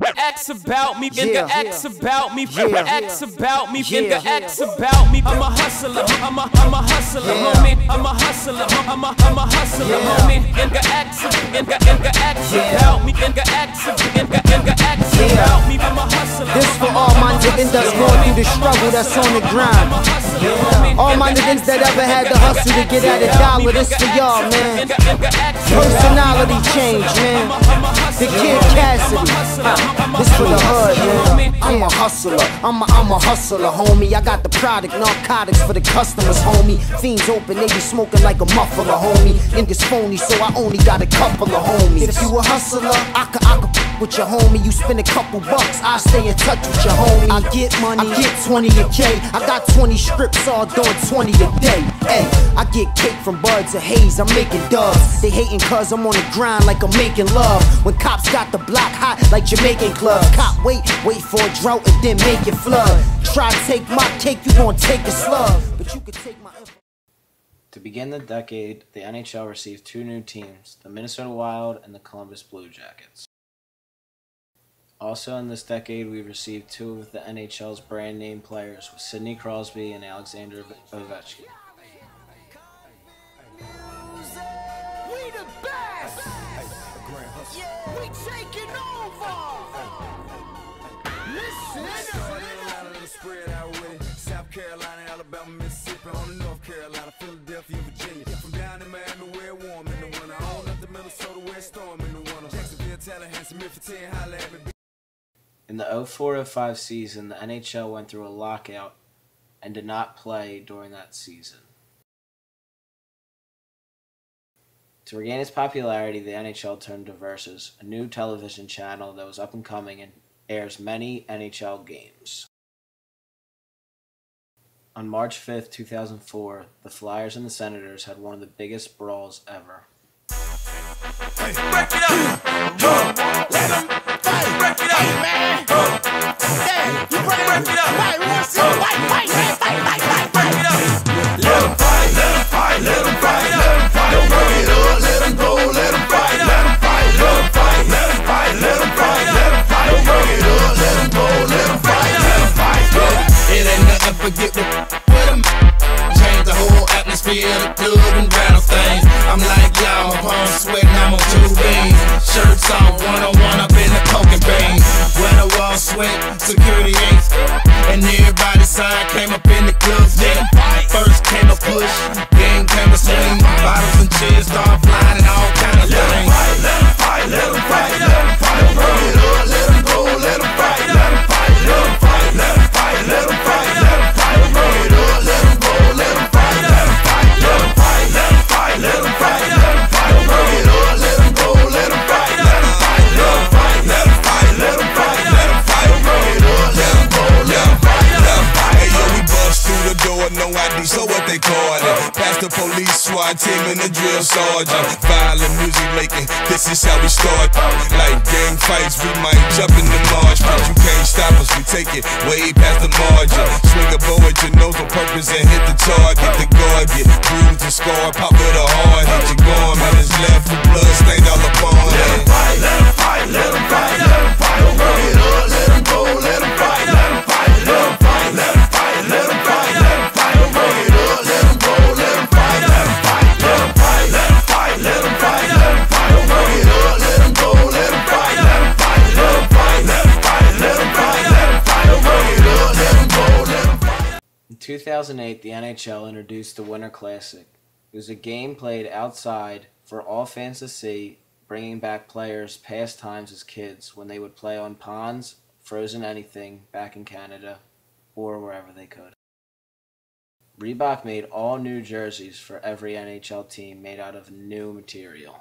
X about me, nigga, X about me, X about me, nigga, X about me. I'm a hustler, I'm a hustler, homie. I'm a hustler, I'm a hustler, homie. Nigga, X about me, nigga, X about me. I'm a hustler. This for all my niggas that's going through the struggle, that's on the grind. All my niggas that ever had to hustle to get at a dollar, this for y'all, man. Personality change, man. The Kid Cassidy, this for the hood, man. I'm a hustler, I'm a hustler, homie. I got the product, narcotics for the customers, homie. Fiends open, they be smoking like a muffler, homie. Niggas phony, so I only got a couple of homies. If you a hustler, I could with your homie. You spend a couple bucks, I stay in touch with your homie. I get money, I get 20 a K. I got 20 strips, all doing 20 a day. Hey, I get cake from Buds of Haze, I'm making dubs. They hating cause I'm on the grind like I'm making love. When cops got the block hot like Jamaican clubs. Cop wait for a drought and then make it flood. Try to take my cake, you gon' take a slug. But you could take my... To begin the decade, the NHL received two new teams, the Minnesota Wild and the Columbus Blue Jackets. Also in this decade, we received two of the NHL's brand name players, with Sidney Crosby and Alexander Ovechkin. We the best! We taking over! Listen! Spread out with it. South Carolina, Alabama, Mississippi, on the North Carolina, Philadelphia, Virginia. From down in Miami, where it's warm in the winter. On up to Minnesota, where it's storm in the winter. Jacksonville, Tallahassee, Memphis, 10, holla at me. In the 04-05 season, the NHL went through a lockout and did not play during that season. To regain its popularity, the NHL turned to Versus, a new television channel that was up and coming and airs many NHL games. On March 5th, 2004, the Flyers and the Senators had one of the biggest brawls ever. Hey, break it up! Let 'em break it up, man! Yeah, you break it up! Fight, break it up! Let 'em fight, let 'em fight, let 'em fight, let 'em fight. Don't break it up, let 'em go, let 'em fight, let 'em fight, let 'em fight, let 'em fight, let 'em fight, let 'em fight. Don't break it up, let 'em go, let 'em fight, let 'em fight. It ain't nothing but get with 'em. Change the whole atmosphere, the club and rattle things. I'm like y'all, my palms sweating, I'm on 2 beans. Shirts on, one-on-one up in the coke vein. When the wall sweat, security ain't. And everybody side came up in the club. Then first came a push, then came a swing. Bottles and chairs start flying and all kind of things. Let 'em fight, let 'em fight, let 'em fight. Don't break it up, let 'em go, let 'em fight, let 'em fight, let 'em fight, let 'em fight, let 'em fight, let 'em fight. Don't break it up, let 'em go, let 'em fight, let 'em fight, let 'em fight, let 'em fight, let 'em fight, let 'em fight. Don't break it up, let 'em go, let 'em fight, let 'em fight, let 'em fight, let 'em fight, let 'em fight, let 'em fight. Don't break it up, let 'em go, let 'em fight, let 'em fight. Hey yo, we bust through the door, no ID, so what they call it? Past the police, SWAT team, and the drill sergeant. Violent music making, this is how we start. Like gang fights, we might jump in the march, but you can't stop us, we take it way past the margin. Swing a bow at your nose on purpose and hit the target. The guard get bruised and scarred, pop with a hard hit. Your garment is left with blood stained all upon it. Let 'em fight, let 'em fight, let 'em fight, let 'em fight. Don't break it up, let 'em go, let 'em fight, let 'em fight, let 'em fight, let 'em fight, let 'em fight, let 'em fight. Don't break it up, let 'em go, let 'em fight, let 'em fight, let 'em fight, let 'em fight, let 'em fight, let 'em fight. Don't break it up, let 'em go, let 'em fight, let 'em fight, let 'em fight, let 'em fight, let 'em fight, let 'em fight. Don't break it up, let 'em go, let 'em fight. In 2008, the NHL introduced the Winter Classic. It was a game played outside for all fans to see, bringing back players' past times as kids when they would play on ponds, frozen anything, back in Canada, or wherever they could. Reebok made all new jerseys for every NHL team made out of new material.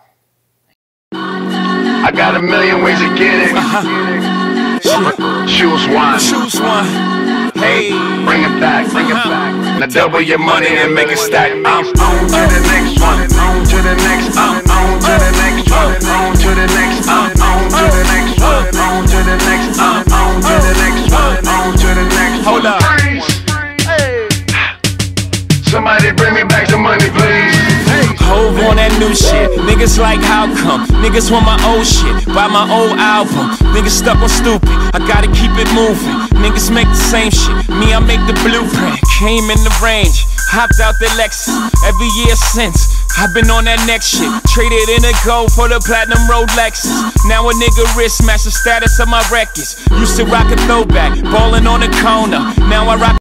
I got a million ways to get it. Choose one. Choose one. Hey, bring it back, bring it back. Now double your money and make it stack. I'm on to the next one. On to the next. I'm on to the next one. On to the next. I'm on to the next one. On to the next. I'm on to the next one. On to the next. Hold up. Hey. Somebody bring me back some money, please. Hove on that new shit. Niggas Niggas like how come? Niggas want my old shit, buy my old album. Niggas stuck on stupid, I gotta keep it moving. Niggas make the same shit, me I make the blueprint. Came in the range, hopped out the Lexus. Every year since, I've been on that next shit. Traded in a gold for the platinum Rolexes. Now a nigga wrist match the status of my records. Used to rock a throwback, ballin' on the corner. Now I rock